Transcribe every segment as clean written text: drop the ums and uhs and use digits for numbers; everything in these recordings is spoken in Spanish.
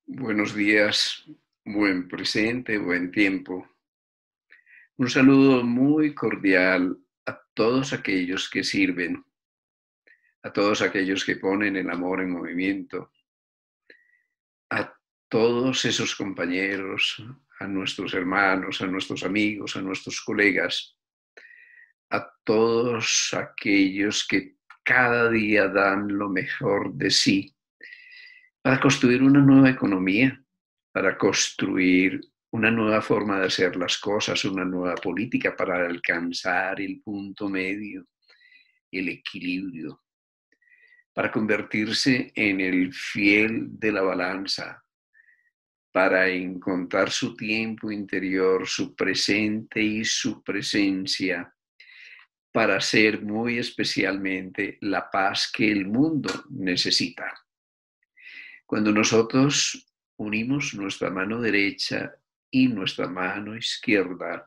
Buenos días, buen presente, buen tiempo. Un saludo muy cordial a todos aquellos que sirven, a todos aquellos que ponen el amor en movimiento, a todos esos compañeros, a nuestros hermanos, a nuestros amigos, a nuestros colegas, a todos aquellos que cada día dan lo mejor de sí para construir una nueva economía, para construir una nueva forma de hacer las cosas, una nueva política para alcanzar el punto medio, el equilibrio, para convertirse en el fiel de la balanza, para encontrar su tiempo interior, su presente y su presencia, para ser muy especialmente la paz que el mundo necesita. Cuando nosotros unimos nuestra mano derecha y nuestra mano izquierda,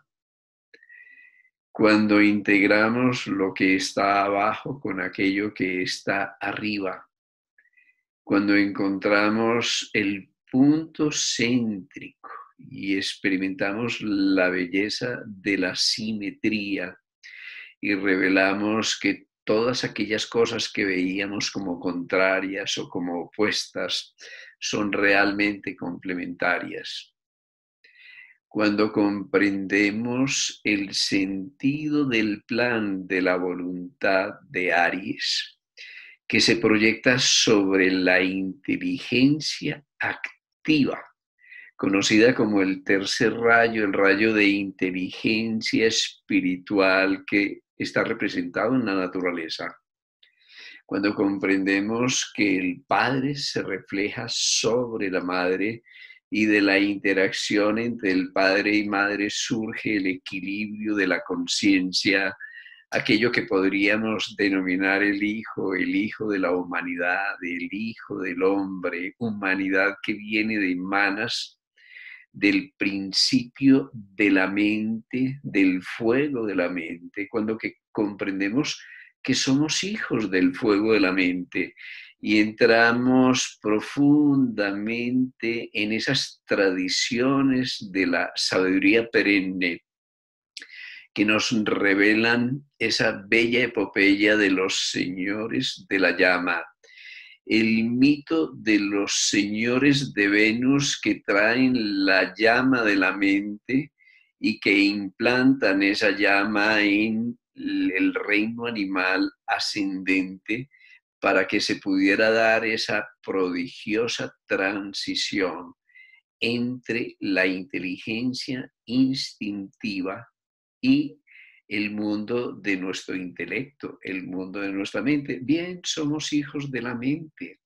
cuando integramos lo que está abajo con aquello que está arriba, cuando encontramos el punto céntrico y experimentamos la belleza de la simetría y revelamos que todas aquellas cosas que veíamos como contrarias o como opuestas son realmente complementarias. Cuando comprendemos el sentido del plan de la voluntad de Aries, que se proyecta sobre la inteligencia activa, conocida como el tercer rayo, el rayo de inteligencia espiritual que está representado en la naturaleza. Cuando comprendemos que el Padre se refleja sobre la Madre y de la interacción entre el Padre y Madre surge el equilibrio de la conciencia, aquello que podríamos denominar el Hijo de la humanidad, el Hijo del hombre, humanidad que viene de manas del principio de la mente, del fuego de la mente, cuando que comprendemos que somos hijos del fuego de la mente y entramos profundamente en esas tradiciones de la sabiduría perenne que nos revelan esa bella epopeya de los señores de la llama, el mito de los señores de Venus que traen la llama de la mente y que implantan esa llama en el reino animal ascendente para que se pudiera dar esa prodigiosa transición entre la inteligencia instintiva y el mundo de nuestro intelecto, el mundo de nuestra mente. Bien, somos hijos de la mente.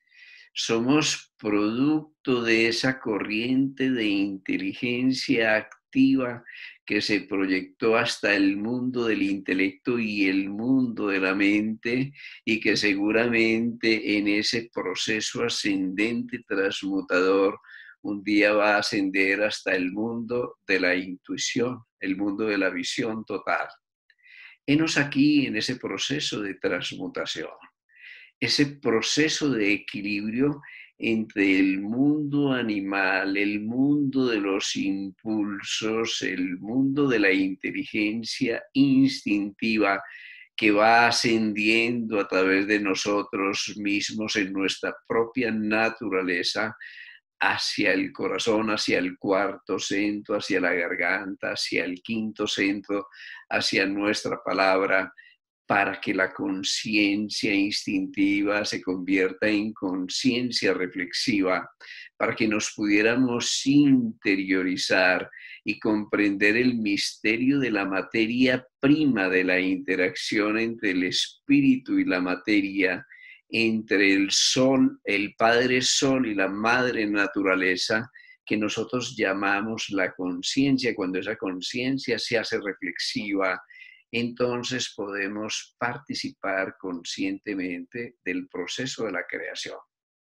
Somos producto de esa corriente de inteligencia activa que se proyectó hasta el mundo del intelecto y el mundo de la mente y que seguramente en ese proceso ascendente transmutador un día va a ascender hasta el mundo de la intuición, el mundo de la visión total. Henos aquí en ese proceso de transmutación, ese proceso de equilibrio entre el mundo animal, el mundo de los impulsos, el mundo de la inteligencia instintiva que va ascendiendo a través de nosotros mismos en nuestra propia naturaleza hacia el corazón, hacia el cuarto centro, hacia la garganta, hacia el quinto centro, hacia nuestra palabra, para que la conciencia instintiva se convierta en conciencia reflexiva, para que nos pudiéramos interiorizar y comprender el misterio de la materia prima, de la interacción entre el espíritu y la materia, entre el sol, el Padre Sol y la Madre Naturaleza, que nosotros llamamos la conciencia. Cuando esa conciencia se hace reflexiva, entonces podemos participar conscientemente del proceso de la creación.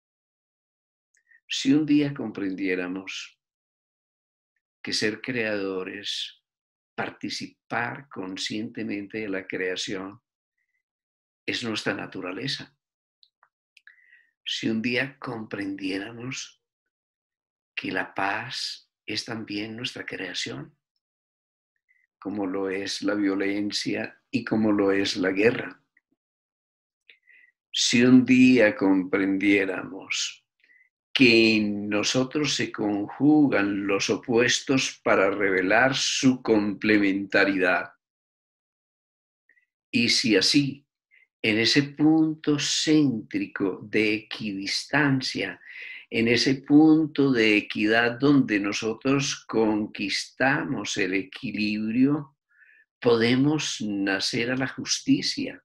Si un día comprendiéramos que ser creadores, participar conscientemente de la creación, es nuestra naturaleza. Si un día comprendiéramos que la paz es también nuestra creación, como lo es la violencia y como lo es la guerra. Si un día comprendiéramos que en nosotros se conjugan los opuestos para revelar su complementariedad, y si así, en ese punto céntrico de equidistancia, en ese punto de equidad donde nosotros conquistamos el equilibrio, podemos nacer a la justicia,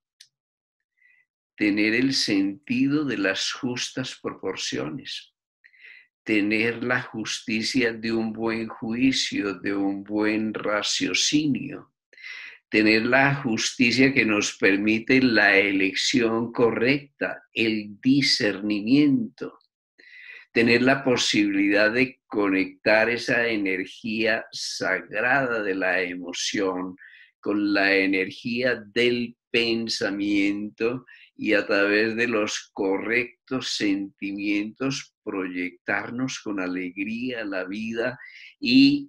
tener el sentido de las justas proporciones, tener la justicia de un buen juicio, de un buen raciocinio, tener la justicia que nos permite la elección correcta, el discernimiento, tener la posibilidad de conectar esa energía sagrada de la emoción con la energía del pensamiento y a través de los correctos sentimientos proyectarnos con alegría la vida y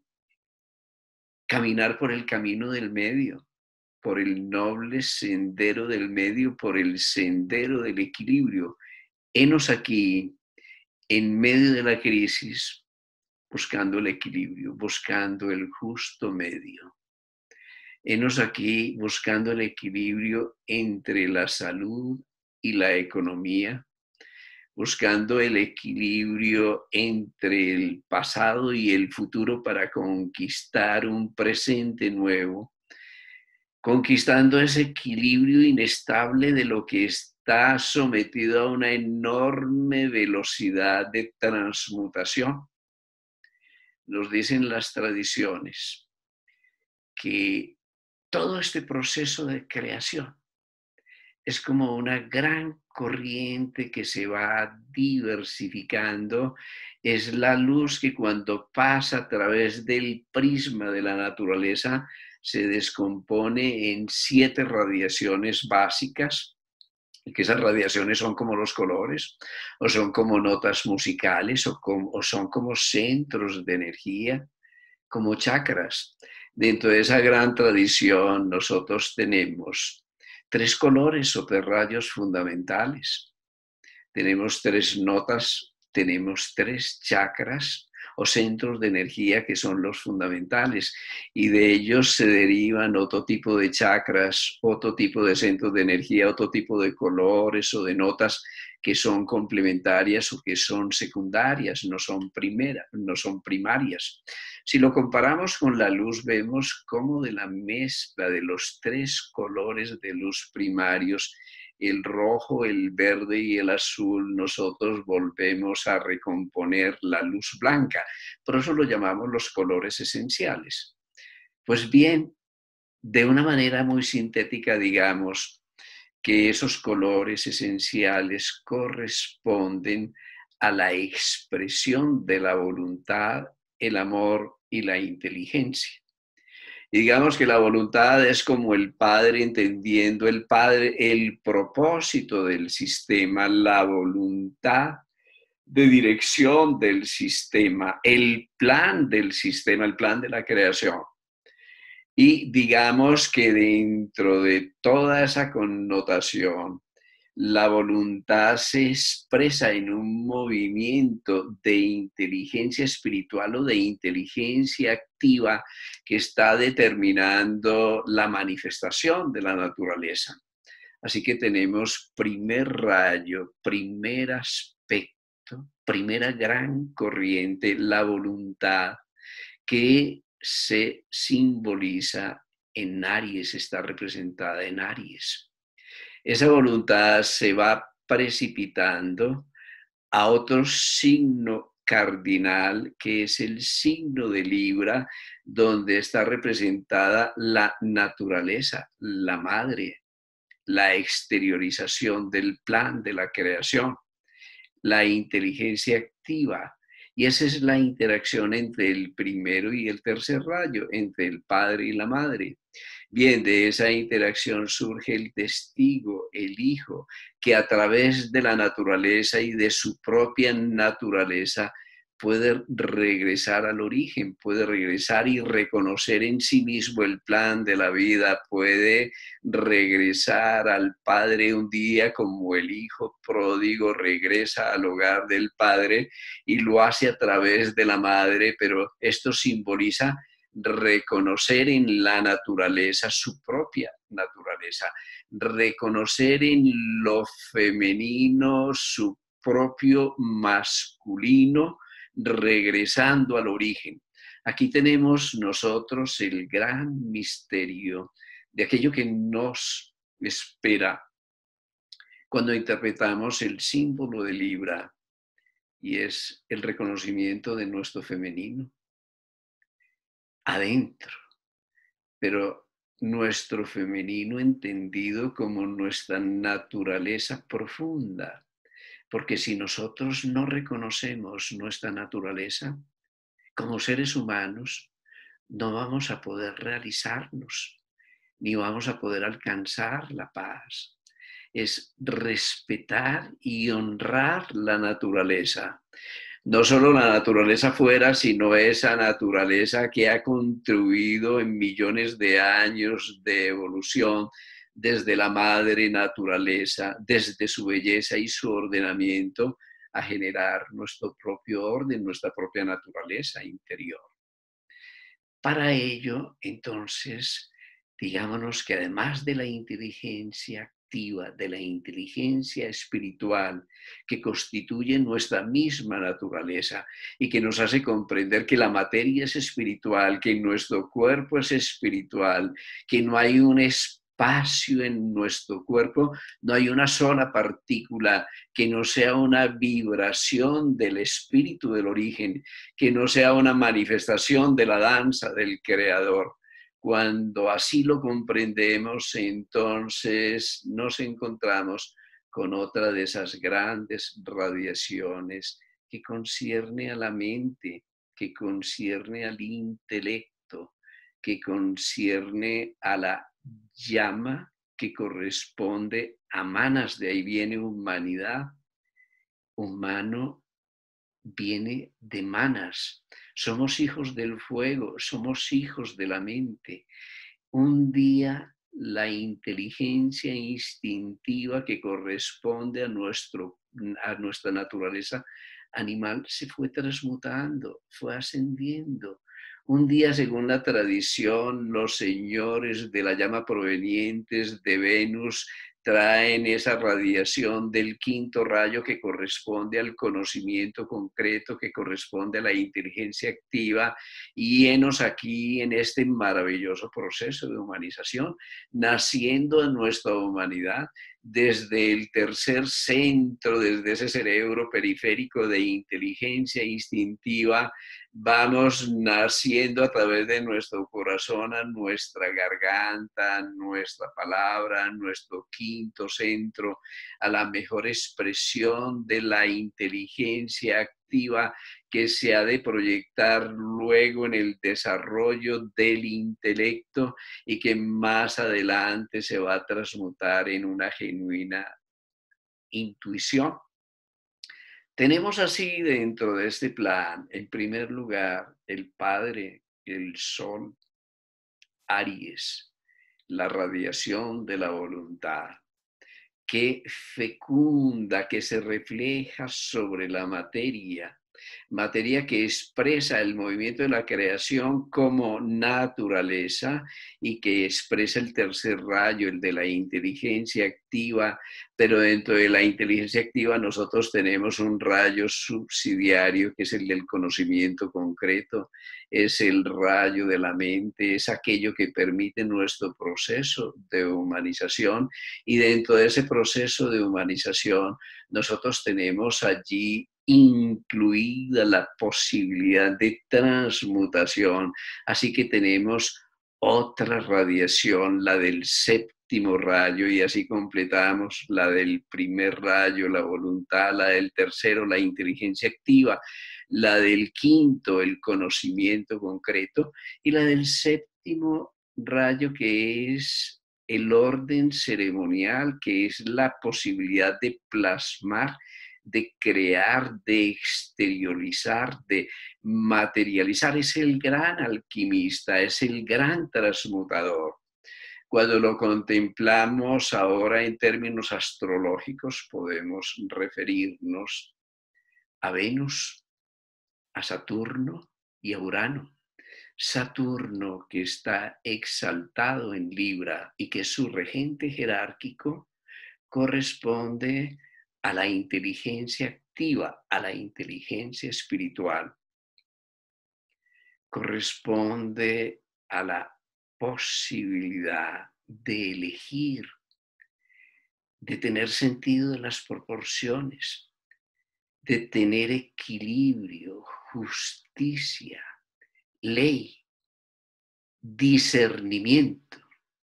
caminar por el camino del medio, por el noble sendero del medio, por el sendero del equilibrio. Henos aquí, en medio de la crisis, buscando el equilibrio, buscando el justo medio. Henos aquí buscando el equilibrio entre la salud y la economía, buscando el equilibrio entre el pasado y el futuro para conquistar un presente nuevo, conquistando ese equilibrio inestable de lo que está sometido a una enorme velocidad de transmutación. Nos dicen las tradiciones que todo este proceso de creación es como una gran corriente que se va diversificando. Es la luz que cuando pasa a través del prisma de la naturaleza se descompone en 7 radiaciones básicas, y que esas radiaciones son como los colores, o son como notas musicales, o son como centros de energía, como chakras. Dentro de esa gran tradición nosotros tenemos 3 colores o 3 rayos fundamentales. Tenemos 3 notas, tenemos 3 chakras o centros de energía que son los fundamentales, y de ellos se derivan otro tipo de chakras, otro tipo de centros de energía, otro tipo de colores o de notas que son complementarias o que son secundarias, no son primarias. Si lo comparamos con la luz, vemos cómo de la mezcla de los 3 colores de luz primarios, el rojo, el verde y el azul, nosotros volvemos a recomponer la luz blanca. Por eso lo llamamos los colores esenciales. Pues bien, de una manera muy sintética, digamos que esos colores esenciales corresponden a la expresión de la voluntad, el amor y la inteligencia. Y digamos que la voluntad es como el padre entendiendo el propósito del sistema, la voluntad de dirección del sistema, el plan del sistema, el plan de la creación. Y digamos que dentro de toda esa connotación, la voluntad se expresa en un movimiento de inteligencia espiritual o de inteligencia activa que está determinando la manifestación de la naturaleza. Así que tenemos primer rayo, primer aspecto, primera gran corriente, la voluntad, que se simboliza en Aries, está representada en Aries. Esa voluntad se va precipitando a otro signo cardinal, que es el signo de Libra, donde está representada la naturaleza, la madre, la exteriorización del plan de la creación, la inteligencia activa. Y esa es la interacción entre el primero y el tercer rayo, entre el padre y la madre. Bien, de esa interacción surge el testigo, el hijo, que a través de la naturaleza y de su propia naturaleza puede regresar al origen, puede regresar y reconocer en sí mismo el plan de la vida, puede regresar al Padre un día como el hijo pródigo regresa al hogar del Padre y lo hace a través de la madre, pero esto simboliza reconocer en la naturaleza su propia naturaleza, reconocer en lo femenino su propio masculino, regresando al origen. Aquí tenemos nosotros el gran misterio de aquello que nos espera cuando interpretamos el símbolo de Libra, y es el reconocimiento de nuestro femenino adentro, pero nuestro femenino entendido como nuestra naturaleza profunda. Porque si nosotros no reconocemos nuestra naturaleza, como seres humanos, no vamos a poder realizarnos, ni vamos a poder alcanzar la paz. Es respetar y honrar la naturaleza. No solo la naturaleza fuera, sino esa naturaleza que ha contribuido en millones de años de evolución desde la madre naturaleza, desde su belleza y su ordenamiento, a generar nuestro propio orden, nuestra propia naturaleza interior. Para ello, entonces, digámonos que además de la inteligencia activa, de la inteligencia espiritual que constituye nuestra misma naturaleza y que nos hace comprender que la materia es espiritual, que nuestro cuerpo es espiritual, que no hay un espacio en nuestro cuerpo, no hay una sola partícula que no sea una vibración del espíritu del origen, que no sea una manifestación de la danza del Creador. Cuando así lo comprendemos, entonces nos encontramos con otra de esas grandes radiaciones que concierne a la mente, que concierne al intelecto, que concierne a la llama que corresponde a manas, de ahí viene humanidad. Humano viene de manas. Somos hijos del fuego, somos hijos de la mente. Un día la inteligencia instintiva que corresponde a nuestra naturaleza animal se fue transmutando, fue ascendiendo. Un día, según la tradición, los señores de la llama provenientes de Venus traen esa radiación del quinto rayo que corresponde al conocimiento concreto, que corresponde a la inteligencia activa, y henos aquí en este maravilloso proceso de humanización, naciendo en nuestra humanidad desde el tercer centro, desde ese cerebro periférico de inteligencia instintiva. Vamos naciendo a través de nuestro corazón a nuestra garganta, a nuestra palabra, a nuestro quinto centro, a la mejor expresión de la inteligencia activa que se ha de proyectar luego en el desarrollo del intelecto y que más adelante se va a transmutar en una genuina intuición. Tenemos así dentro de este plan, en primer lugar, el Padre, el Sol, Aries, la radiación de la voluntad, que fecunda, que se refleja sobre la materia, materia que expresa el movimiento de la creación como naturaleza y que expresa el tercer rayo, el de la inteligencia activa, pero dentro de la inteligencia activa nosotros tenemos un rayo subsidiario que es el del conocimiento concreto, es el rayo de la mente, es aquello que permite nuestro proceso de humanización, y dentro de ese proceso de humanización nosotros tenemos allí incluida la posibilidad de transmutación. Así que tenemos otra radiación, la del séptimo rayo, y así completamos la del primer rayo, la voluntad, la del tercero, la inteligencia activa, la del quinto, el conocimiento concreto, y la del séptimo rayo, que es el orden ceremonial, que es la posibilidad de plasmar de crear, de exteriorizar, de materializar. Es el gran alquimista, es el gran transmutador. Cuando lo contemplamos ahora en términos astrológicos, podemos referirnos a Venus, a Saturno y a Urano. Saturno, que está exaltado en Libra y que es su regente jerárquico, corresponde a la inteligencia activa, a la inteligencia espiritual. Corresponde a la posibilidad de elegir, de tener sentido de las proporciones, de tener equilibrio, justicia, ley, discernimiento.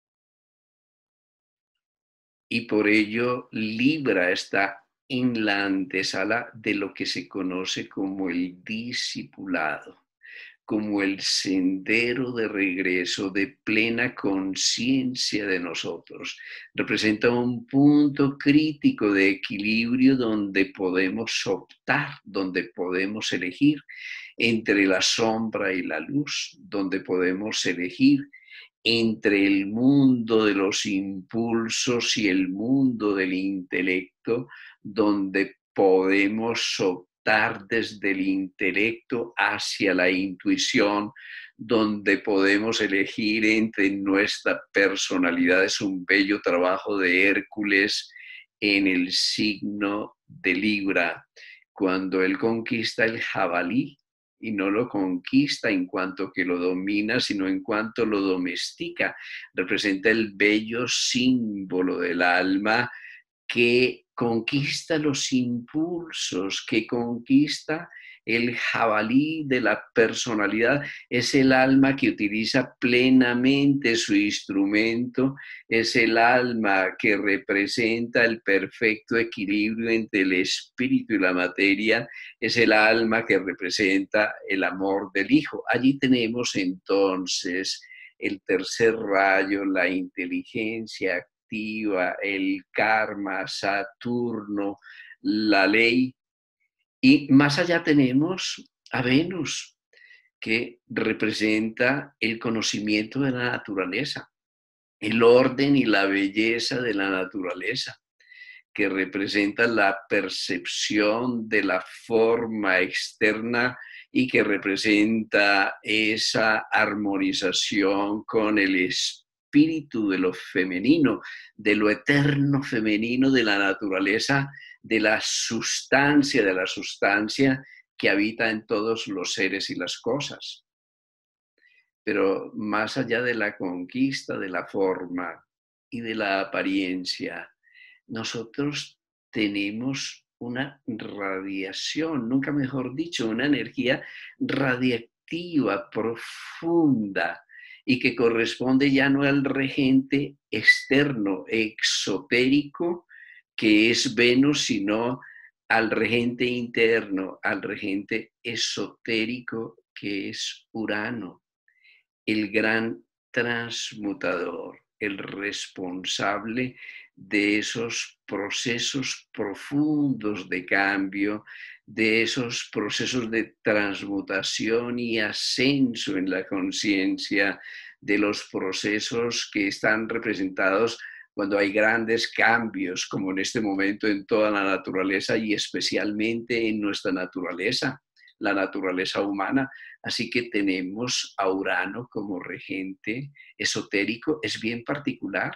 Y por ello Libra está en la antesala de lo que se conoce como el discipulado, como el sendero de regreso, de plena conciencia de nosotros. Representa un punto crítico de equilibrio donde podemos optar, donde podemos elegir entre la sombra y la luz, donde podemos elegir entre el mundo de los impulsos y el mundo del intelecto, donde podemos optar desde el intelecto hacia la intuición, donde podemos elegir entre nuestra personalidad. Es un bello trabajo de Hércules en el signo de Libra, cuando él conquista el jabalí, y no lo conquista en cuanto que lo domina, sino en cuanto lo domestica. Representa el bello símbolo del alma que conquista los impulsos, que conquista el jabalí de la personalidad. Es el alma que utiliza plenamente su instrumento, es el alma que representa el perfecto equilibrio entre el espíritu y la materia, es el alma que representa el amor del Hijo. Allí tenemos entonces el tercer rayo, la inteligencia activa, el karma, Saturno, la ley. Y más allá tenemos a Venus, que representa el conocimiento de la naturaleza, el orden y la belleza de la naturaleza, que representa la percepción de la forma externa y que representa esa armonización con el espíritu de lo femenino, de lo eterno femenino de la naturaleza, de la sustancia que habita en todos los seres y las cosas. Pero más allá de la conquista de la forma y de la apariencia, nosotros tenemos una radiación, nunca mejor dicho, una energía radiactiva profunda y que corresponde ya no al regente externo, exotérico, que es Venus, sino al regente interno, al regente esotérico, que es Urano, el gran transmutador, el responsable de esos procesos profundos de cambio, de esos procesos de transmutación y ascenso en la conciencia, de los procesos que están representados cuando hay grandes cambios, como en este momento en toda la naturaleza y especialmente en nuestra naturaleza, la naturaleza humana. Así que tenemos a Urano como regente esotérico. Es bien particular,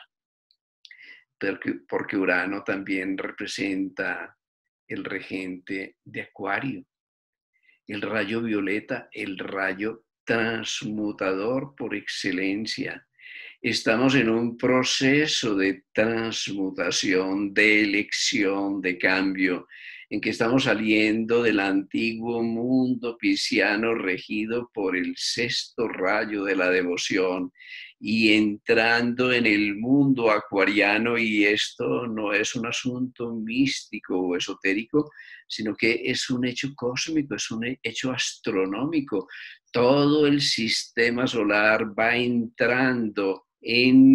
porque Urano también representa el regente de Acuario, el rayo violeta, el rayo transmutador por excelencia. Estamos en un proceso de transmutación, de elección, de cambio, en que estamos saliendo del antiguo mundo pisciano regido por el sexto rayo de la devoción y entrando en el mundo acuariano, y esto no es un asunto místico o esotérico, sino que es un hecho cósmico, es un hecho astronómico. Todo el sistema solar va entrando en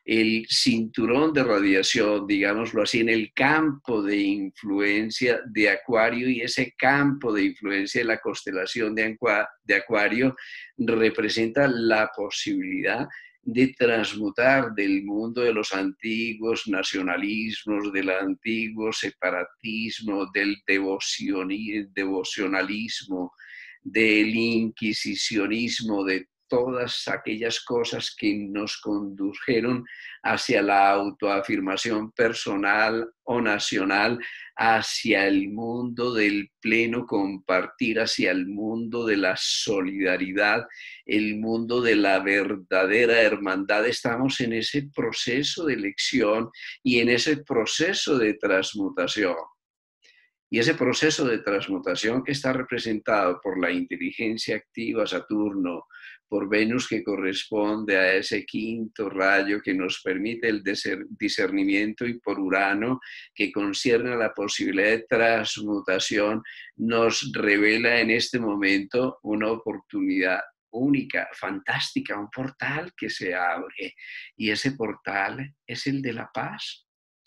el cinturón de radiación, digámoslo así, en el campo de influencia de Acuario, y ese campo de influencia de la constelación de Acuario representa la posibilidad de transmutar del mundo de los antiguos nacionalismos, del antiguo separatismo, del devocionalismo, del inquisicionismo, de todas aquellas cosas que nos condujeron hacia la autoafirmación personal o nacional, hacia el mundo del pleno compartir, hacia el mundo de la solidaridad, el mundo de la verdadera hermandad. Estamos en ese proceso de elección y en ese proceso de transmutación. Y ese proceso de transmutación que está representado por la inteligencia activa Saturno, por Venus que corresponde a ese quinto rayo que nos permite el discernimiento, y por Urano que concierne a la posibilidad de transmutación, nos revela en este momento una oportunidad única, fantástica, un portal que se abre. Y ese portal es el de la paz.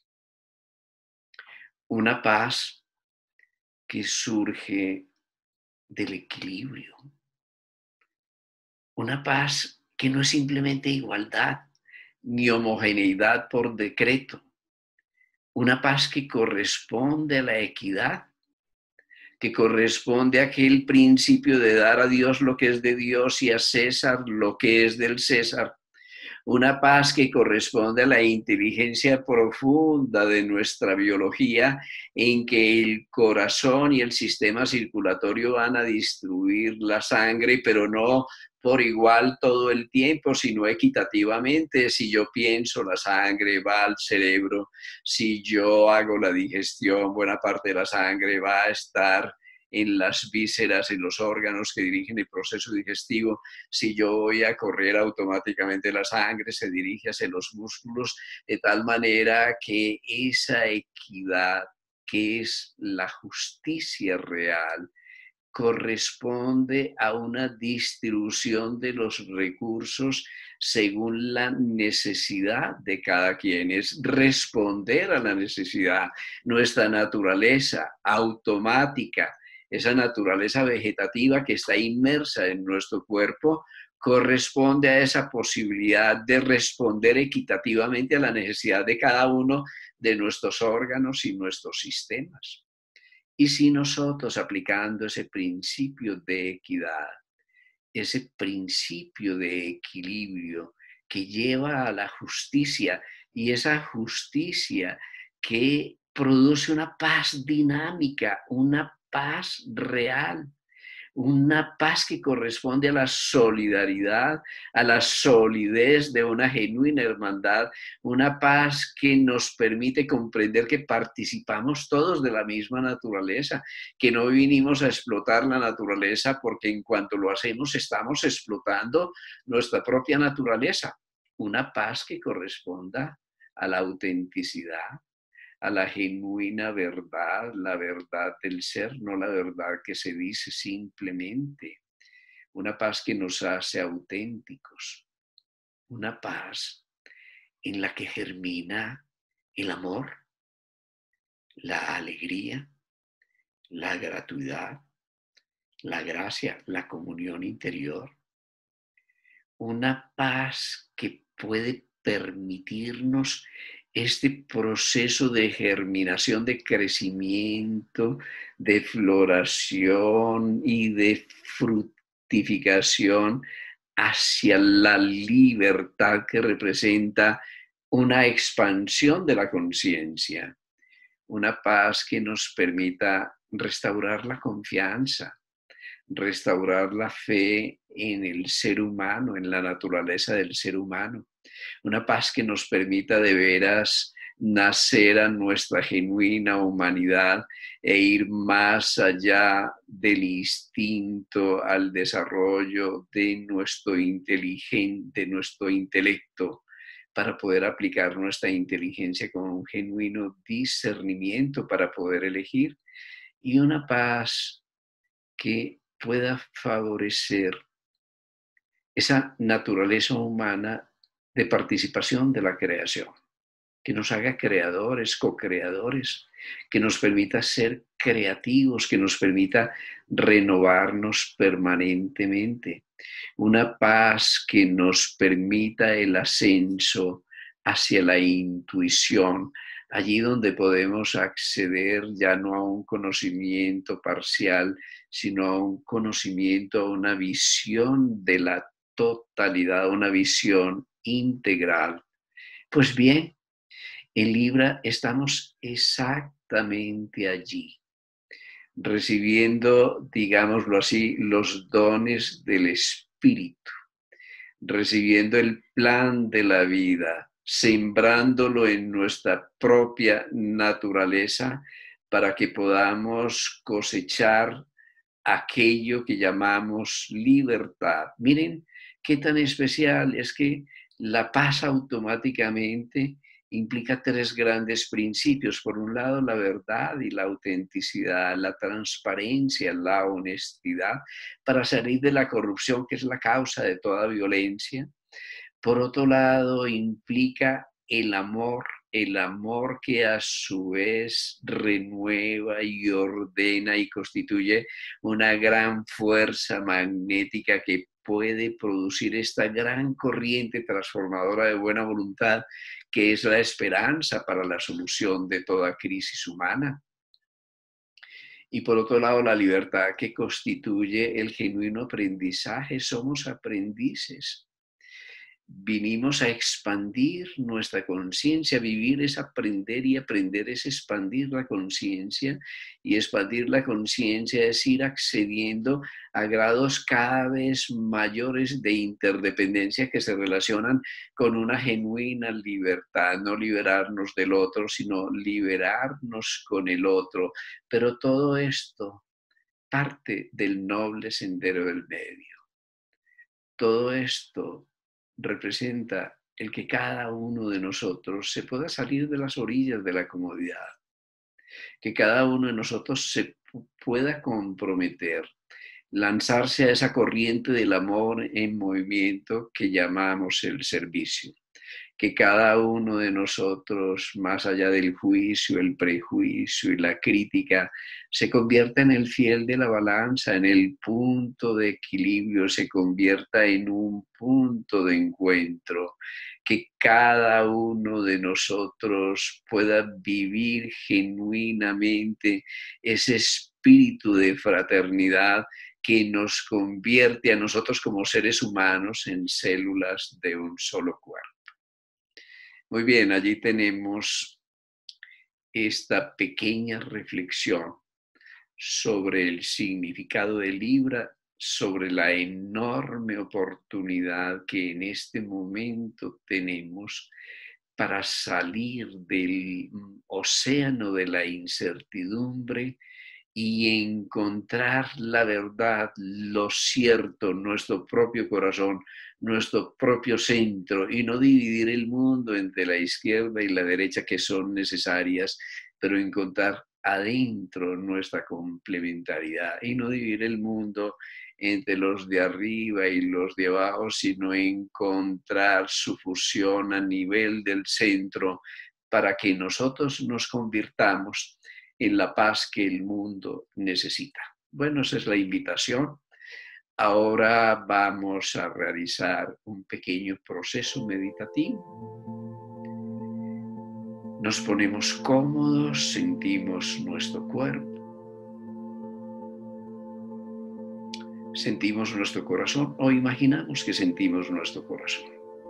Una paz que surge del equilibrio. Una paz que no es simplemente igualdad ni homogeneidad por decreto. Una paz que corresponde a la equidad, que corresponde a aquel principio de dar a Dios lo que es de Dios y a César lo que es del César. Una paz que corresponde a la inteligencia profunda de nuestra biología, en que el corazón y el sistema circulatorio van a distribuir la sangre, pero no por igual todo el tiempo, sino equitativamente. Si yo pienso, la sangre va al cerebro. Si yo hago la digestión, buena parte de la sangre va a estar en las vísceras, en los órganos que dirigen el proceso digestivo. Si yo voy a correr, automáticamente la sangre se dirige hacia los músculos, de tal manera que esa equidad, que es la justicia real, corresponde a una distribución de los recursos según la necesidad de cada quien. Es responder a la necesidad. Nuestra naturaleza automática, esa naturaleza vegetativa que está inmersa en nuestro cuerpo, corresponde a esa posibilidad de responder equitativamente a la necesidad de cada uno de nuestros órganos y nuestros sistemas. Y si nosotros, aplicando ese principio de equidad, ese principio de equilibrio que lleva a la justicia, y esa justicia que produce una paz dinámica, una paz real, una paz que corresponde a la solidaridad, a la solidez de una genuina hermandad, una paz que nos permite comprender que participamos todos de la misma naturaleza, que no vinimos a explotar la naturaleza, porque en cuanto lo hacemos estamos explotando nuestra propia naturaleza. Una paz que corresponda a la autenticidad, a la genuina verdad, la verdad del ser, no la verdad que se dice simplemente. Una paz que nos hace auténticos. Una paz en la que germina el amor, la alegría, la gratuidad, la gracia, la comunión interior. Una paz que puede permitirnos este proceso de germinación, de crecimiento, de floración y de fructificación hacia la libertad que representa una expansión de la conciencia, una paz que nos permita restaurar la confianza, restaurar la fe en el ser humano, en la naturaleza del ser humano. Una paz que nos permita de veras nacer a nuestra genuina humanidad e ir más allá del instinto al desarrollo de nuestro intelecto, para poder aplicar nuestra inteligencia con un genuino discernimiento para poder elegir. Y una paz que pueda favorecer esa naturaleza humana de participación de la creación, que nos haga creadores, co-creadores, que nos permita ser creativos, que nos permita renovarnos permanentemente. Una paz que nos permita el ascenso hacia la intuición, allí donde podemos acceder ya no a un conocimiento parcial, sino a un conocimiento, a una visión de la totalidad, una visión integral. Pues bien, en Libra estamos exactamente allí, recibiendo, digámoslo así, los dones del Espíritu, recibiendo el plan de la vida, sembrándolo en nuestra propia naturaleza para que podamos cosechar aquello que llamamos libertad. Miren qué tan especial es que la paz automáticamente implica tres grandes principios. Por un lado, la verdad y la autenticidad, la transparencia, la honestidad, para salir de la corrupción, que es la causa de toda violencia. Por otro lado, implica el amor que a su vez renueva y ordena y constituye una gran fuerza magnética que puede producir esta gran corriente transformadora de buena voluntad que es la esperanza para la solución de toda crisis humana. Y por otro lado, la libertad que constituye el genuino aprendizaje. Somos aprendices. Vinimos a expandir nuestra conciencia. Vivir es aprender y aprender es expandir la conciencia. Y expandir la conciencia es ir accediendo a grados cada vez mayores de interdependencia que se relacionan con una genuina libertad. No liberarnos del otro, sino liberarnos con el otro. Pero todo esto parte del noble sendero del medio. Todo esto representa el que cada uno de nosotros se pueda salir de las orillas de la comodidad, que cada uno de nosotros se pueda comprometer, lanzarse a esa corriente del amor en movimiento que llamamos el servicio. Que cada uno de nosotros, más allá del juicio, el prejuicio y la crítica, se convierta en el fiel de la balanza, en el punto de equilibrio, se convierta en un punto de encuentro, que cada uno de nosotros pueda vivir genuinamente ese espíritu de fraternidad que nos convierte a nosotros como seres humanos en células de un solo cuerpo. Muy bien, allí tenemos esta pequeña reflexión sobre el significado de Libra, sobre la enorme oportunidad que en este momento tenemos para salir del océano de la incertidumbre y encontrar la verdad, lo cierto, nuestro propio corazón, nuestro propio centro, y no dividir el mundo entre la izquierda y la derecha, que son necesarias, pero encontrar adentro nuestra complementariedad, y no dividir el mundo entre los de arriba y los de abajo, sino encontrar su fusión a nivel del centro para que nosotros nos convirtamos en la paz que el mundo necesita. Bueno, esa es la invitación. Ahora vamos a realizar un pequeño proceso meditativo. Nos ponemos cómodos, sentimos nuestro cuerpo, sentimos nuestro corazón o imaginamos que sentimos nuestro corazón.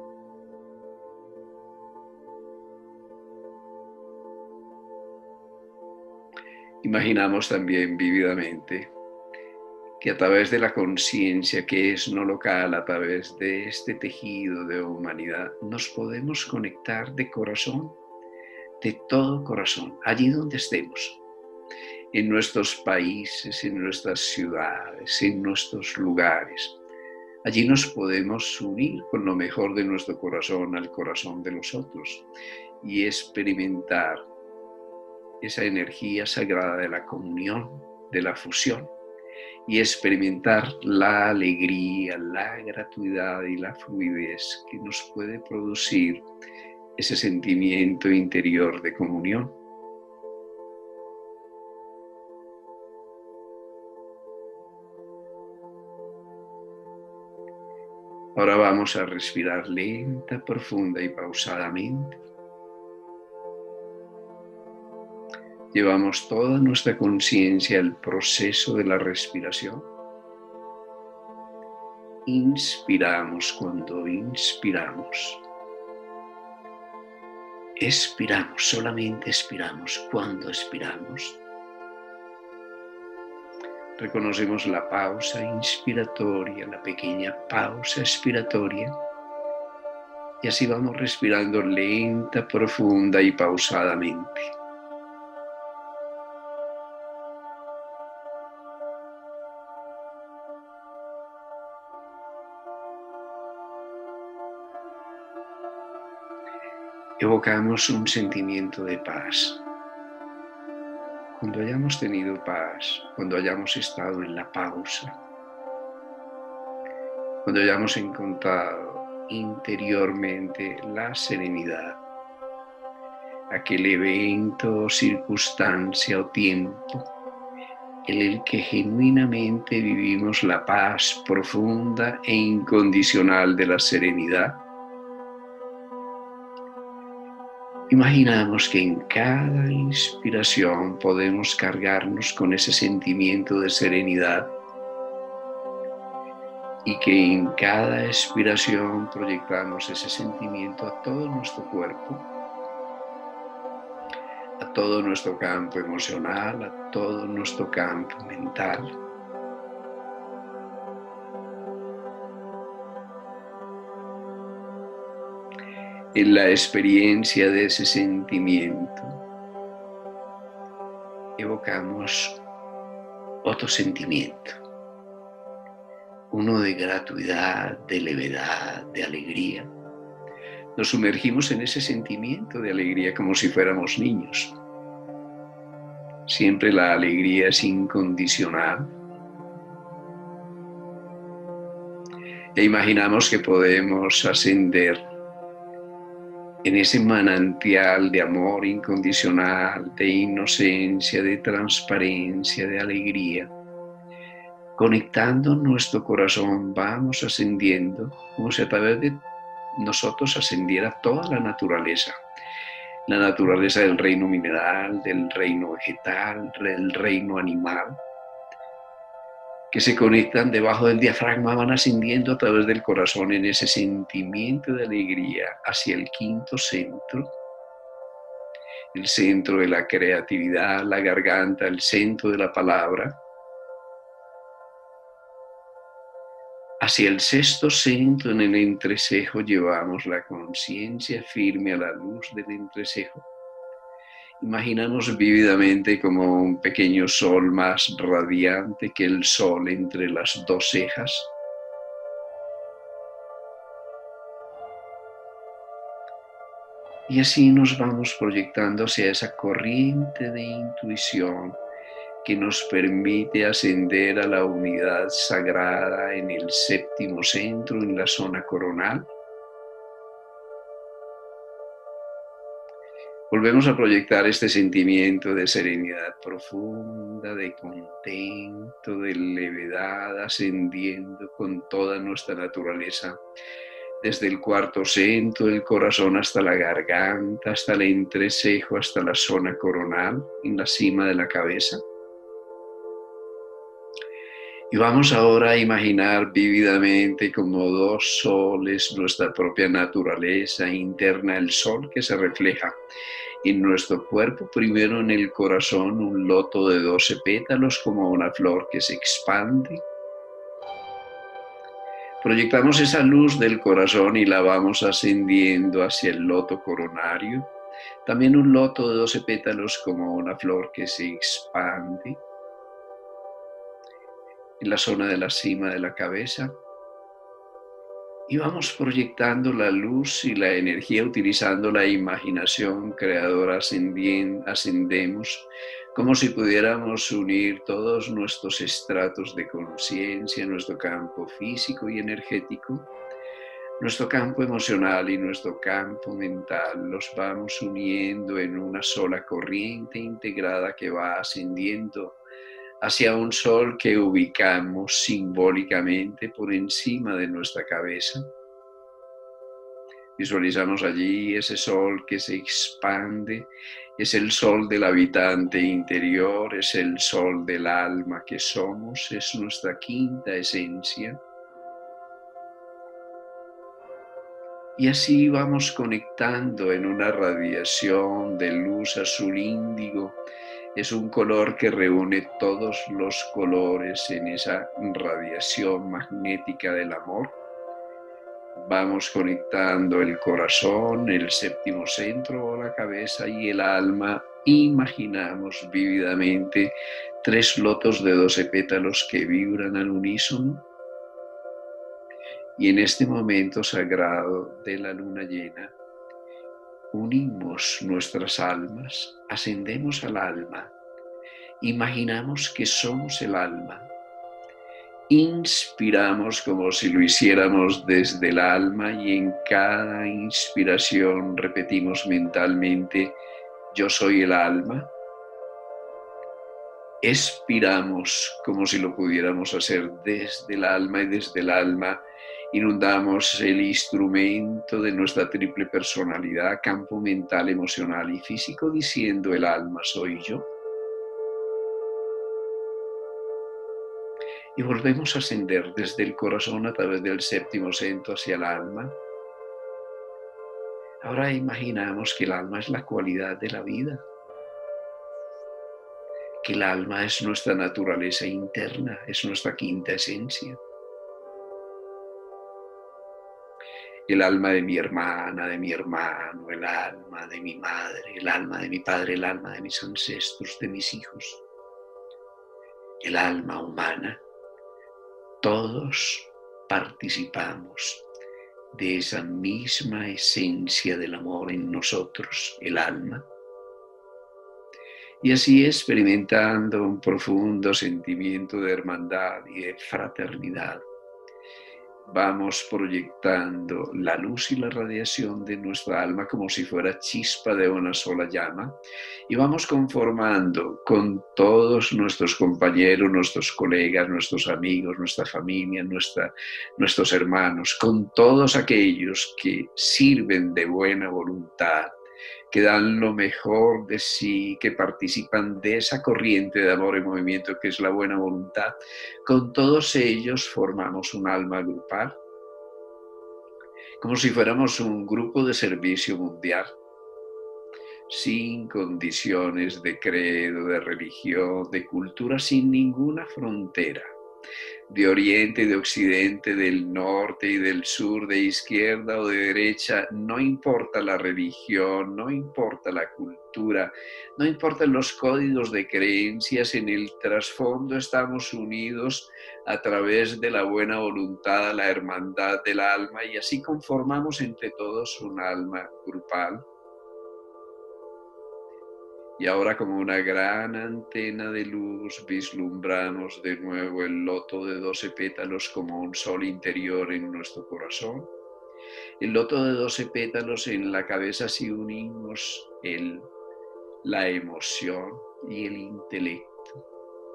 Imaginamos también vívidamente que a través de la conciencia que es no local, a través de este tejido de humanidad, nos podemos conectar de corazón, de todo corazón, allí donde estemos, en nuestros países, en nuestras ciudades, en nuestros lugares. Allí nos podemos unir con lo mejor de nuestro corazón al corazón de los otros y experimentar esa energía sagrada de la comunión, de la fusión, y experimentar la alegría, la gratuidad y la fluidez que nos puede producir ese sentimiento interior de comunión. Ahora vamos a respirar lenta, profunda y pausadamente. Llevamos toda nuestra conciencia al proceso de la respiración. Inspiramos cuando inspiramos. Expiramos, solamente expiramos cuando expiramos. Reconocemos la pausa inspiratoria, la pequeña pausa expiratoria. Y así vamos respirando lenta, profunda y pausadamente. Evocamos un sentimiento de paz. Cuando hayamos tenido paz, cuando hayamos estado en la pausa, cuando hayamos encontrado interiormente la serenidad, aquel evento o circunstancia o tiempo en el que genuinamente vivimos la paz profunda e incondicional de la serenidad, imaginamos que en cada inspiración podemos cargarnos con ese sentimiento de serenidad y que en cada expiración proyectamos ese sentimiento a todo nuestro cuerpo, a todo nuestro campo emocional, a todo nuestro campo mental. En la experiencia de ese sentimiento, evocamos otro sentimiento, uno de gratuidad, de levedad, de alegría. Nos sumergimos en ese sentimiento de alegría como si fuéramos niños. Siempre la alegría es incondicional. E imaginamos que podemos ascender en ese manantial de amor incondicional, de inocencia, de transparencia, de alegría. Conectando nuestro corazón, vamos ascendiendo, como si a través de nosotros ascendiera toda la naturaleza del reino mineral, del reino vegetal, del reino animal, que se conectan debajo del diafragma, van ascendiendo a través del corazón en ese sentimiento de alegría hacia el quinto centro, el centro de la creatividad, la garganta, el centro de la palabra. Hacia el sexto centro, en el entrecejo, llevamos la conciencia firme a la luz del entrecejo. Imaginamos vívidamente como un pequeño sol más radiante que el sol entre las dos cejas. Y así nos vamos proyectando hacia esa corriente de intuición que nos permite ascender a la unidad sagrada en el séptimo centro, en la zona coronal. Volvemos a proyectar este sentimiento de serenidad profunda, de contento, de levedad, ascendiendo con toda nuestra naturaleza, desde el cuarto centro del corazón hasta la garganta, hasta el entrecejo, hasta la zona coronal, en la cima de la cabeza. Y vamos ahora a imaginar vívidamente como dos soles, nuestra propia naturaleza interna, el sol que se refleja en nuestro cuerpo, primero en el corazón, un loto de 12 pétalos como una flor que se expande. Proyectamos esa luz del corazón y la vamos ascendiendo hacia el loto coronario, también un loto de 12 pétalos como una flor que se expande. En la zona de la cima de la cabeza, Y vamos proyectando la luz y la energía utilizando la imaginación creadora, ascendemos como si pudiéramos unir todos nuestros estratos de conciencia, nuestro campo físico y energético, nuestro campo emocional y nuestro campo mental. Los vamos uniendo en una sola corriente integrada que va ascendiendo hacia un sol que ubicamos simbólicamente por encima de nuestra cabeza. Visualizamos allí ese sol que se expande, es el sol del habitante interior, es el sol del alma que somos, es nuestra quinta esencia. Y así vamos conectando en una radiación de luz azul índigo. Es un color que reúne todos los colores en esa radiación magnética del amor. Vamos conectando el corazón, el séptimo centro o la cabeza y el alma. Imaginamos vívidamente 3 lotos de 12 pétalos que vibran al unísono. Y en este momento sagrado de la luna llena, unimos nuestras almas, ascendemos al alma, imaginamos que somos el alma, inspiramos como si lo hiciéramos desde el alma y en cada inspiración repetimos mentalmente, yo soy el alma. Expiramos como si lo pudiéramos hacer desde el alma y desde el alma inundamos el instrumento de nuestra triple personalidad, campo mental, emocional y físico, diciendo el alma soy yo. Y volvemos a ascender desde el corazón a través del séptimo centro hacia el alma. Ahora imaginamos que el alma es la cualidad de la vida, que el alma es nuestra naturaleza interna, es nuestra quinta esencia. El alma de mi hermana, de mi hermano, el alma de mi madre, el alma de mi padre, el alma de mis ancestros, de mis hijos, el alma humana. Todos participamos de esa misma esencia del amor en nosotros, el alma. Y así experimentando un profundo sentimiento de hermandad y de fraternidad, vamos proyectando la luz y la radiación de nuestra alma como si fuera chispa de una sola llama y vamos conformando con todos nuestros compañeros, nuestros colegas, nuestros amigos, nuestra familia, nuestros hermanos, con todos aquellos que sirven de buena voluntad, que dan lo mejor de sí, que participan de esa corriente de amor en movimiento que es la buena voluntad. Con todos ellos formamos un alma grupal, como si fuéramos un grupo de servicio mundial, sin condiciones de credo, de religión, de cultura, sin ninguna frontera. De oriente y de occidente, del norte y del sur, de izquierda o de derecha, no importa la religión, no importa la cultura, no importan los códigos de creencias, en el trasfondo estamos unidos a través de la buena voluntad, la hermandad del alma y así conformamos entre todos un alma grupal. Y ahora como una gran antena de luz vislumbramos de nuevo el loto de 12 pétalos como un sol interior en nuestro corazón. El loto de 12 pétalos en la cabeza si unimos la emoción y el intelecto.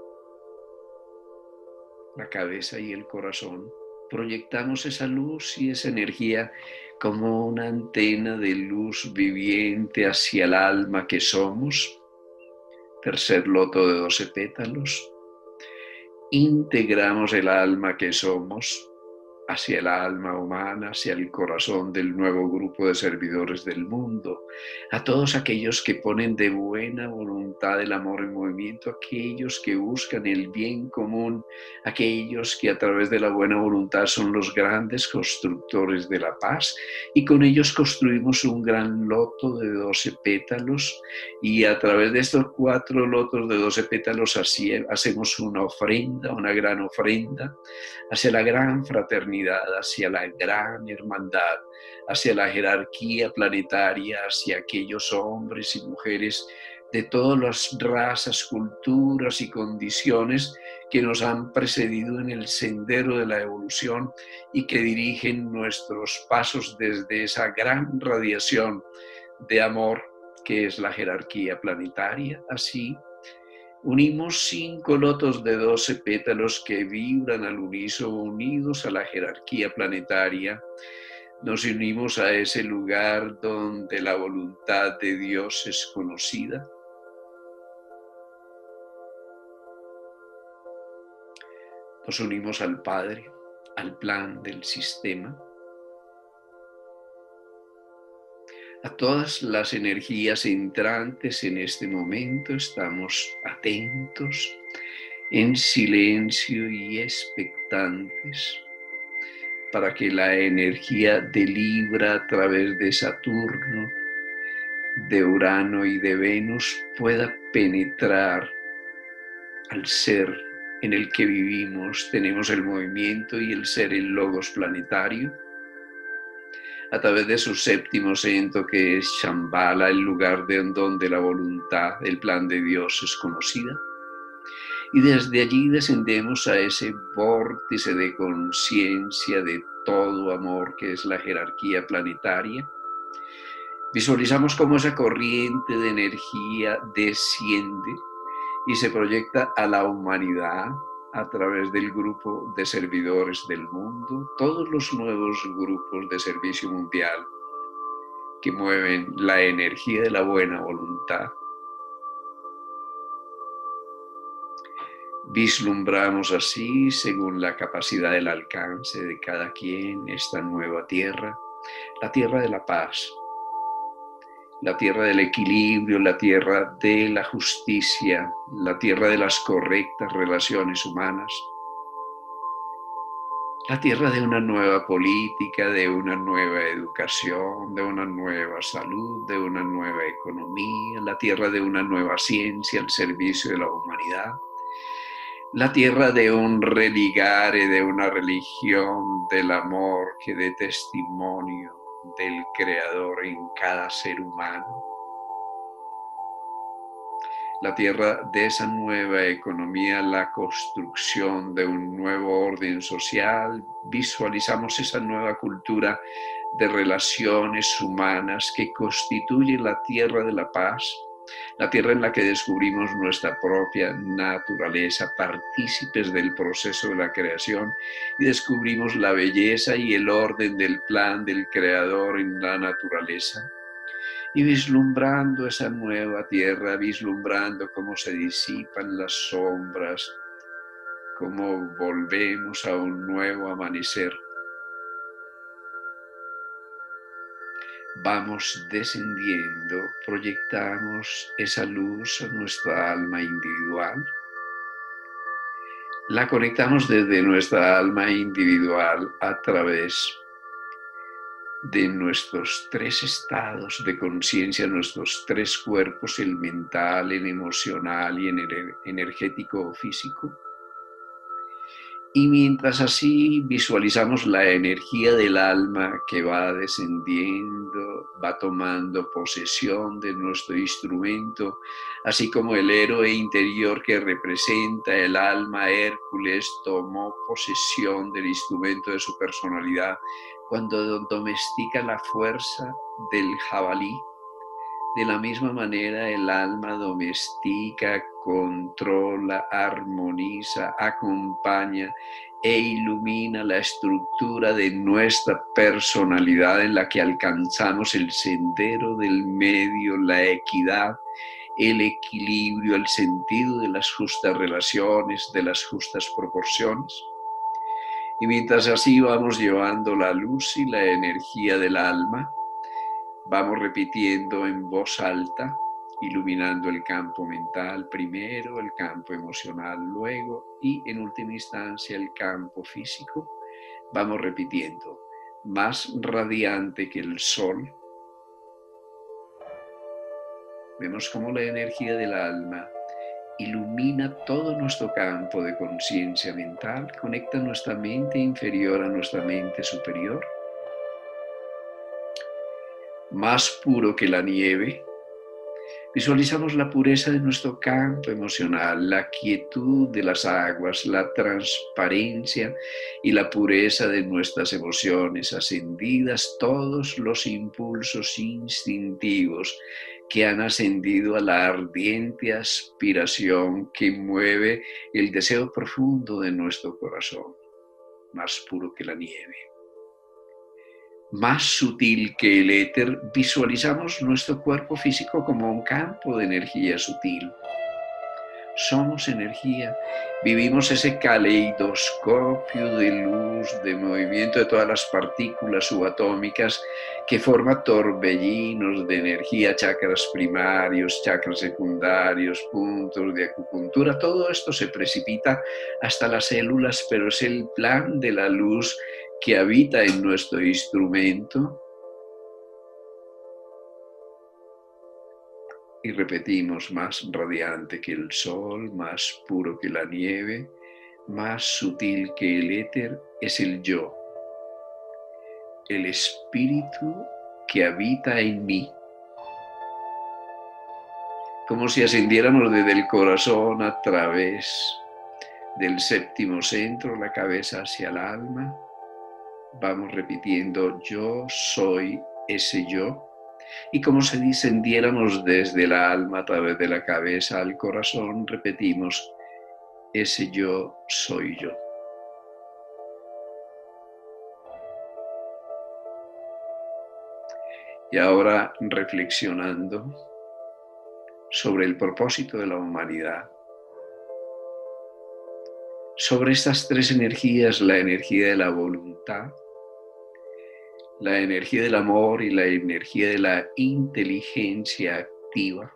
La cabeza y el corazón. Proyectamos esa luz y esa energía como una antena de luz viviente hacia el alma que somos. Tercer loto de 12 pétalos. Integramos el alma que somos hacia el alma humana, hacia el corazón del nuevo grupo de servidores del mundo, a todos aquellos que ponen de buena voluntad el amor en movimiento, aquellos que buscan el bien común, aquellos que a través de la buena voluntad son los grandes constructores de la paz y con ellos construimos un gran loto de 12 pétalos y a través de estos 4 lotos de 12 pétalos así hacemos una ofrenda, una gran ofrenda hacia la gran fraternidad humanidad hacia la gran hermandad, hacia la jerarquía planetaria, hacia aquellos hombres y mujeres de todas las razas, culturas y condiciones que nos han precedido en el sendero de la evolución y que dirigen nuestros pasos desde esa gran radiación de amor que es la jerarquía planetaria. Así, unimos 5 lotos de 12 pétalos que vibran al unísono, unidos a la jerarquía planetaria. Nos unimos a ese lugar donde la voluntad de Dios es conocida. Nos unimos al Padre, al plan del sistema, a todas las energías entrantes en este momento. Estamos atentos, en silencio y expectantes, para que la energía de Libra a través de Saturno, de Urano y de Venus pueda penetrar al ser en el que vivimos. Tenemos el movimiento y el ser, el logos planetario, a través de su séptimo centro, que es Shambhala, el lugar de donde la voluntad, el plan de Dios es conocida. Y desde allí descendemos a ese vórtice de conciencia, de todo amor, que es la jerarquía planetaria. Visualizamos cómo esa corriente de energía desciende y se proyecta a la humanidad a través del grupo de servidores del mundo, todos los nuevos grupos de servicio mundial que mueven la energía de la buena voluntad. Vislumbramos así, según la capacidad del alcance de cada quien, esta nueva tierra, la tierra de la paz, la tierra del equilibrio, la tierra de la justicia, la tierra de las correctas relaciones humanas, la tierra de una nueva política, de una nueva educación, de una nueva salud, de una nueva economía, la tierra de una nueva ciencia al servicio de la humanidad, la tierra de un religare, de una religión del amor que dé testimonio del Creador en cada ser humano. La tierra de esa nueva economía, la construcción de un nuevo orden social. Visualizamos esa nueva cultura de relaciones humanas que constituye la tierra de la paz, la tierra en la que descubrimos nuestra propia naturaleza, partícipes del proceso de la creación, y descubrimos la belleza y el orden del plan del Creador en la naturaleza. Y vislumbrando esa nueva tierra, vislumbrando cómo se disipan las sombras, cómo volvemos a un nuevo amanecer. Vamos descendiendo, proyectamos esa luz a nuestra alma individual. La conectamos desde nuestra alma individual a través de nuestros 3 estados de conciencia, nuestros 3 cuerpos, el mental, el emocional y el energético o físico. Y mientras así visualizamos la energía del alma que va descendiendo, va tomando posesión de nuestro instrumento, así como el héroe interior que representa el alma, Hércules, tomó posesión del instrumento de su personalidad cuando domestica la fuerza del jabalí. De la misma manera, el alma domestica, controla, armoniza, acompaña e ilumina la estructura de nuestra personalidad, en la que alcanzamos el sendero del medio, la equidad, el equilibrio, el sentido de las justas relaciones, de las justas proporciones. Y mientras así vamos llevando la luz y la energía del alma, vamos repitiendo en voz alta, iluminando el campo mental primero, el campo emocional luego y en última instancia el campo físico. Vamos repitiendo: más radiante que el sol. Vemos cómo la energía del alma ilumina todo nuestro campo de conciencia mental, conecta nuestra mente inferior a nuestra mente superior. Más puro que la nieve, visualizamos la pureza de nuestro campo emocional, la quietud de las aguas, la transparencia y la pureza de nuestras emociones ascendidas, todos los impulsos instintivos que han ascendido a la ardiente aspiración que mueve el deseo profundo de nuestro corazón, más puro que la nieve. Más sutil que el éter, visualizamos nuestro cuerpo físico como un campo de energía sutil. Somos energía, vivimos ese caleidoscopio de luz, de movimiento de todas las partículas subatómicas que forma torbellinos de energía, chakras primarios, chakras secundarios, puntos de acupuntura. Todo esto se precipita hasta las células, pero es el plan de la luz que habita en nuestro instrumento. Y repetimos, más radiante que el sol, más puro que la nieve, más sutil que el éter, es el yo, el espíritu que habita en mí. Como si ascendiéramos desde el corazón a través del séptimo centro, la cabeza hacia el alma. Vamos repitiendo, yo soy ese yo. Y como si descendiéramos desde el alma a través de la cabeza al corazón, repetimos, ese yo soy yo. Y ahora reflexionando sobre el propósito de la humanidad, sobre estas tres energías, la energía de la voluntad, la energía del amor y la energía de la inteligencia activa.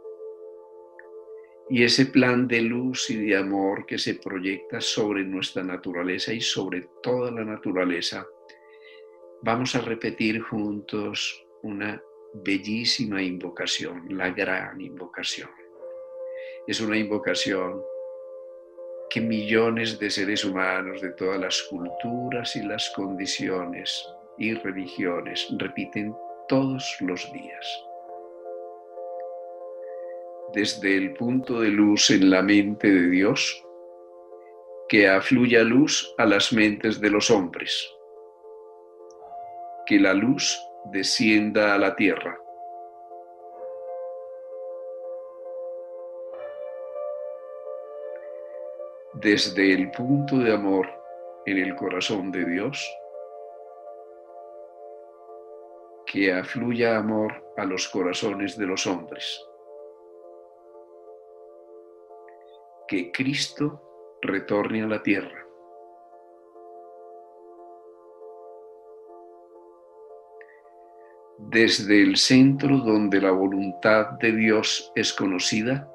Y ese plan de luz y de amor que se proyecta sobre nuestra naturaleza y sobre toda la naturaleza, vamos a repetir juntos una bellísima invocación, la gran invocación. Es una invocación que millones de seres humanos de todas las culturas y las condiciones y religiones repiten todos los días. Desde el punto de luz en la mente de Dios, que afluya luz a las mentes de los hombres, que la luz descienda a la tierra. Desde el punto de amor en el corazón de Dios, que afluya amor a los corazones de los hombres. Que Cristo retorne a la tierra. Desde el centro donde la voluntad de Dios es conocida,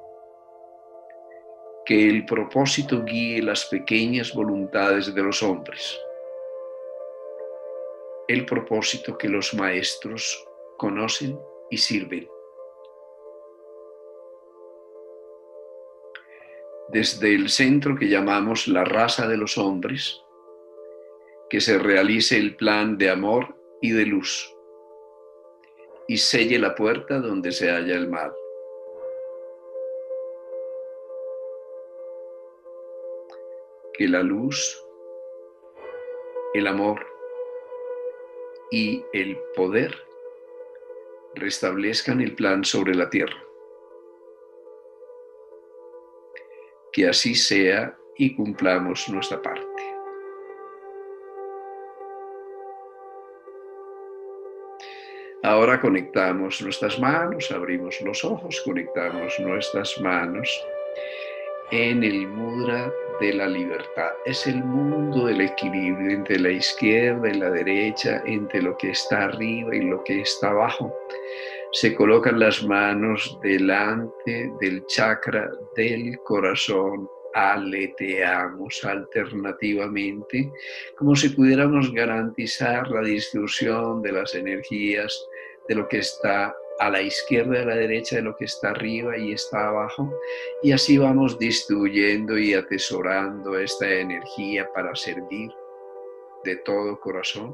que el propósito guíe las pequeñas voluntades de los hombres. El propósito que los maestros conocen y sirven. Desde el centro que llamamos la raza de los hombres, que se realice el plan de amor y de luz, y selle la puerta donde se halla el mal. Que la luz, el amor y el poder restablezcan el plan sobre la tierra. Que así sea y cumplamos nuestra parte. Ahora conectamos nuestras manos, abrimos los ojos, conectamos nuestras manos en el mudra de la libertad. Es el mundo del equilibrio entre la izquierda y la derecha, entre lo que está arriba y lo que está abajo. Se colocan las manos delante del chakra del corazón. Aleteamos alternativamente, como si pudiéramos garantizar la distribución de las energías de lo que está a la izquierda y a la derecha de lo que está arriba y está abajo, y así vamos distribuyendo y atesorando esta energía para servir de todo corazón.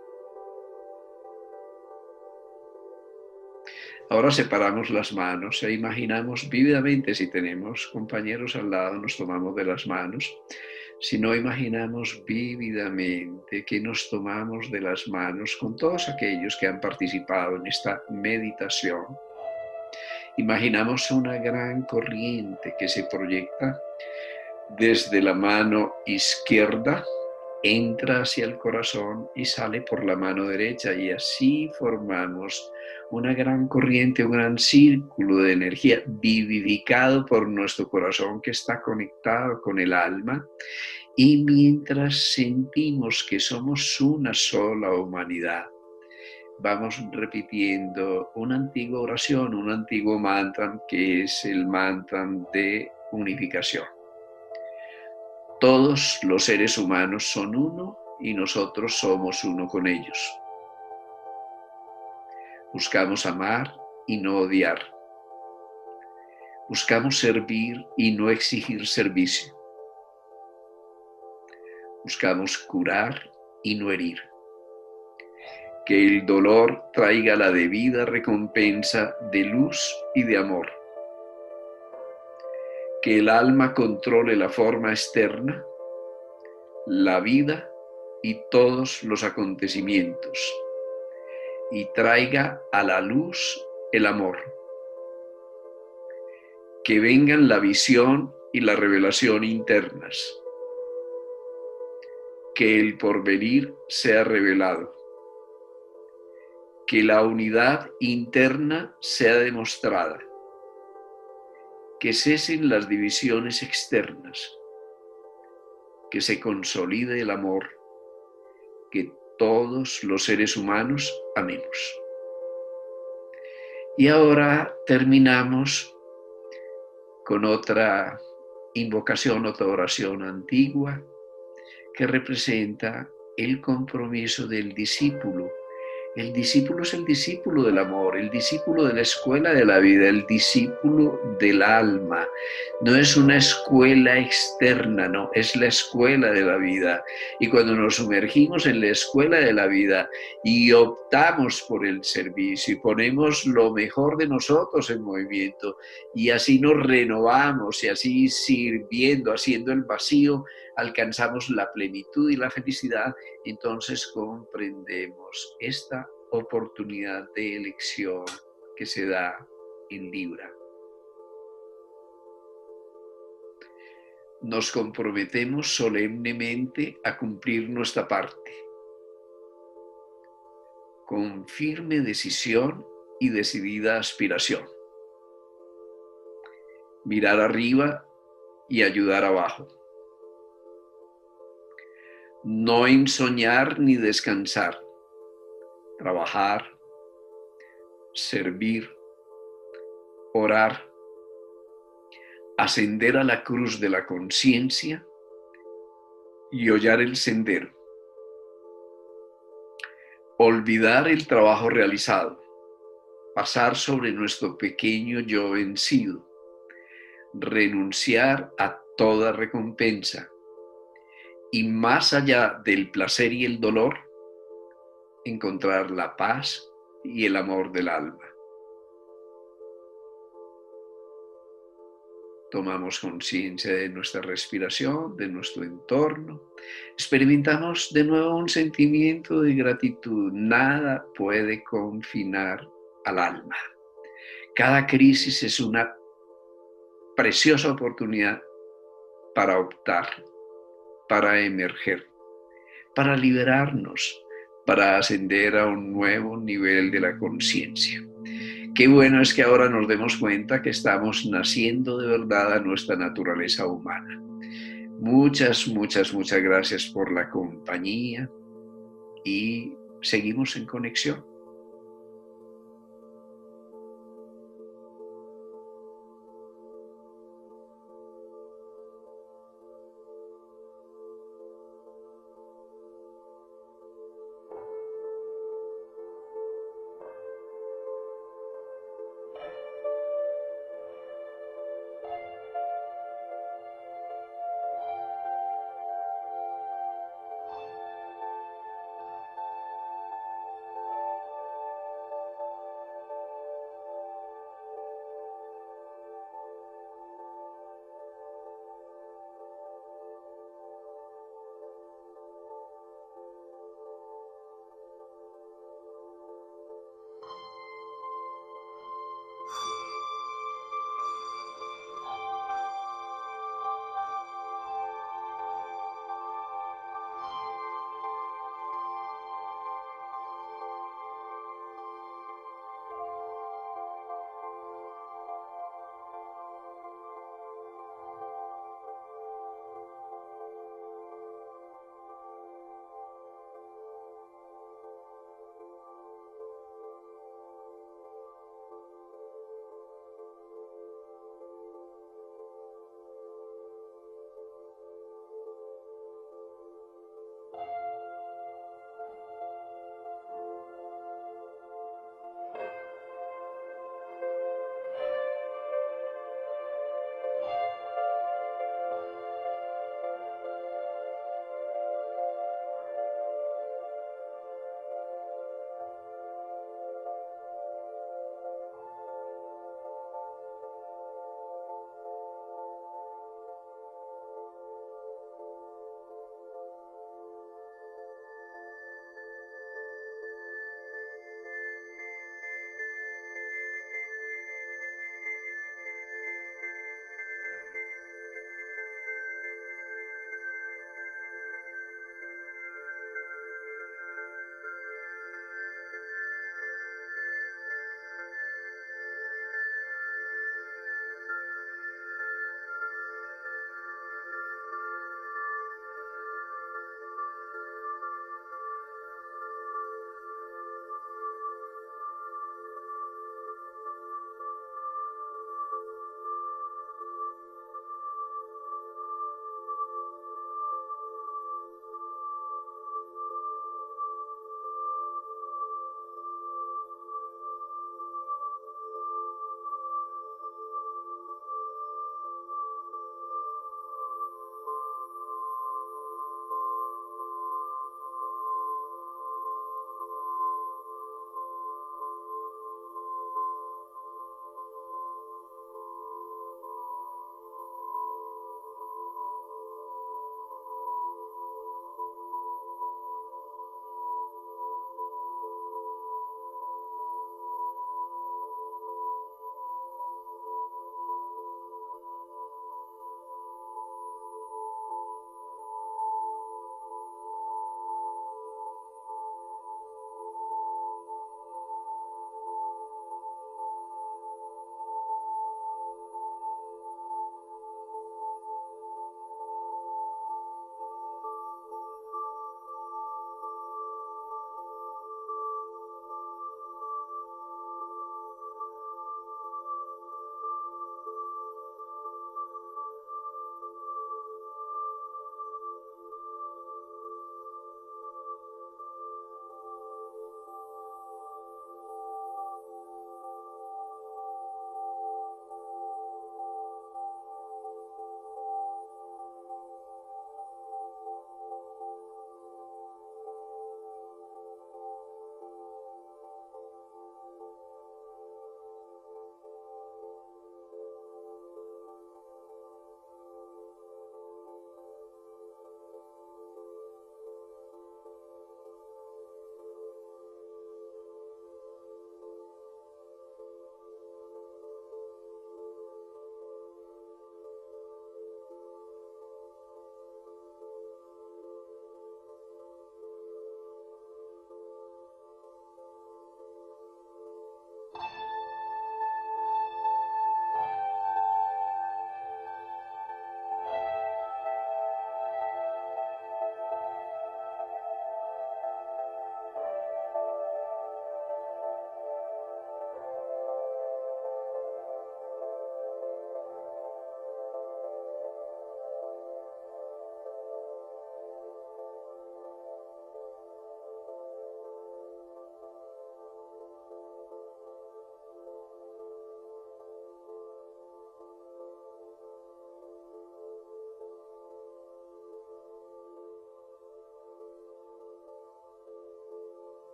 Ahora separamos las manos e imaginamos vívidamente, si tenemos compañeros al lado, nos tomamos de las manos. Si no, imaginamos vívidamente que nos tomamos de las manos con todos aquellos que han participado en esta meditación. Imaginamos una gran corriente que se proyecta desde la mano izquierda, entra hacia el corazón y sale por la mano derecha, y así formamos una gran corriente, un gran círculo de energía vivificado por nuestro corazón que está conectado con el alma. Y mientras sentimos que somos una sola humanidad, vamos repitiendo una antigua oración, un antiguo mantra que es el mantra de unificación. Todos los seres humanos son uno y nosotros somos uno con ellos. Buscamos amar y no odiar. Buscamos servir y no exigir servicio. Buscamos curar y no herir. Que el dolor traiga la debida recompensa de luz y de amor. Que el alma controle la forma externa, la vida y todos los acontecimientos, y traiga a la luz el amor. Que vengan la visión y la revelación internas. Que el porvenir sea revelado. Que la unidad interna sea demostrada. Que cesen las divisiones externas. Que se consolide el amor. Que todos los seres humanos amemos. Y ahora terminamos con otra invocación, otra oración antigua que representa el compromiso del discípulo. El discípulo es el discípulo del amor, el discípulo de la escuela de la vida, el discípulo del alma. No es una escuela externa, no, es la escuela de la vida. Y cuando nos sumergimos en la escuela de la vida y optamos por el servicio y ponemos lo mejor de nosotros en movimiento, y así nos renovamos y así sirviendo, haciendo el vacío, alcanzamos la plenitud y la felicidad, entonces comprendemos esta oportunidad de elección que se da en Libra. Nos comprometemos solemnemente a cumplir nuestra parte, con firme decisión y decidida aspiración. Mirar arriba y ayudar abajo. No ensoñar ni descansar. Trabajar, servir, orar, ascender a la cruz de la conciencia y hollar el sendero. Olvidar el trabajo realizado, pasar sobre nuestro pequeño yo vencido, renunciar a toda recompensa y más allá del placer y el dolor, encontrar la paz y el amor del alma. Tomamos conciencia de nuestra respiración, de nuestro entorno. Experimentamos de nuevo un sentimiento de gratitud. Nada puede confinar al alma. Cada crisis es una preciosa oportunidad para optar, para emerger, para liberarnos, para ascender a un nuevo nivel de la conciencia. Qué bueno es que ahora nos demos cuenta que estamos naciendo de verdad a nuestra naturaleza humana. Muchas gracias por la compañía y seguimos en conexión.